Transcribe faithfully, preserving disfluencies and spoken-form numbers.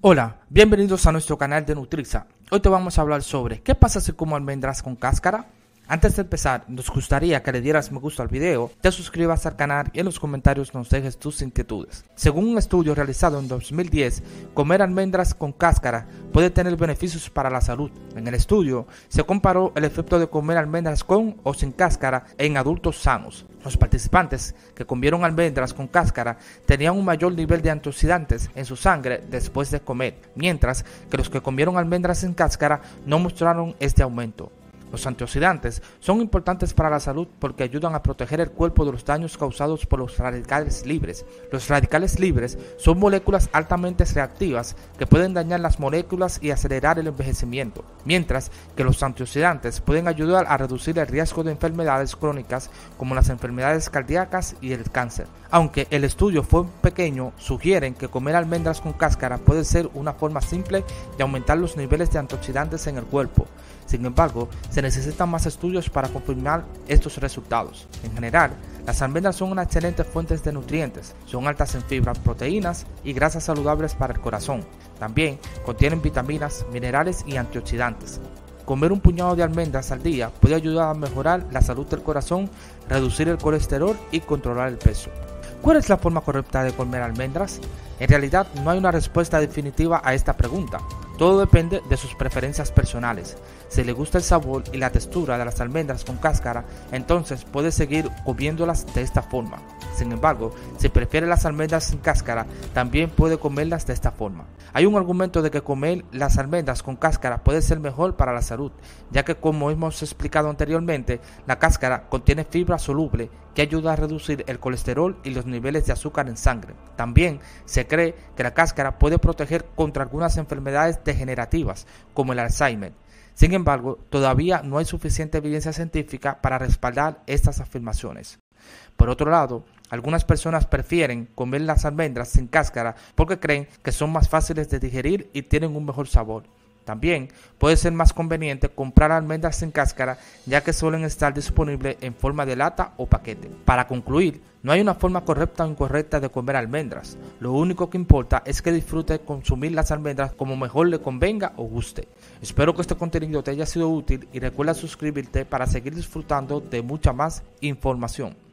Hola, bienvenidos a nuestro canal de Nutriza. Hoy te vamos a hablar sobre ¿qué pasa si como almendras con cáscara? Antes de empezar, nos gustaría que le dieras me gusta al video, te suscribas al canal y en los comentarios nos dejes tus inquietudes. Según un estudio realizado en dos mil diez, comer almendras con cáscara puede tener beneficios para la salud. En el estudio se comparó el efecto de comer almendras con o sin cáscara en adultos sanos. Los participantes que comieron almendras con cáscara tenían un mayor nivel de antioxidantes en su sangre después de comer, mientras que los que comieron almendras sin cáscara no mostraron este aumento. Los antioxidantes son importantes para la salud porque ayudan a proteger el cuerpo de los daños causados por los radicales libres. Los radicales libres son moléculas altamente reactivas que pueden dañar las moléculas y acelerar el envejecimiento, mientras que los antioxidantes pueden ayudar a reducir el riesgo de enfermedades crónicas como las enfermedades cardíacas y el cáncer. Aunque el estudio fue pequeño, sugieren que comer almendras con cáscara puede ser una forma simple de aumentar los niveles de antioxidantes en el cuerpo. Sin embargo, se necesitan más estudios para confirmar estos resultados. En general, las almendras son una excelente fuente de nutrientes, son altas en fibras, proteínas y grasas saludables para el corazón. También contienen vitaminas, minerales y antioxidantes. Comer un puñado de almendras al día puede ayudar a mejorar la salud del corazón, reducir el colesterol y controlar el peso. ¿Cuál es la forma correcta de comer almendras? En realidad no hay una respuesta definitiva a esta pregunta. Todo depende de sus preferencias personales. Si le gusta el sabor y la textura de las almendras con cáscara, entonces puede seguir comiéndolas de esta forma. Sin embargo, si prefiere las almendras sin cáscara, también puede comerlas de esta forma. Hay un argumento de que comer las almendras con cáscara puede ser mejor para la salud, ya que como hemos explicado anteriormente, la cáscara contiene fibra soluble que ayuda a reducir el colesterol y los niveles de azúcar en sangre. También se cree que la cáscara puede proteger contra algunas enfermedades degenerativas, como el Alzheimer. Sin embargo, todavía no hay suficiente evidencia científica para respaldar estas afirmaciones. Por otro lado, algunas personas prefieren comer las almendras sin cáscara porque creen que son más fáciles de digerir y tienen un mejor sabor. También puede ser más conveniente comprar almendras sin cáscara, ya que suelen estar disponibles en forma de lata o paquete. Para concluir, no hay una forma correcta o incorrecta de comer almendras. Lo único que importa es que disfrute consumir las almendras como mejor le convenga o guste. Espero que este contenido te haya sido útil y recuerda suscribirte para seguir disfrutando de mucha más información.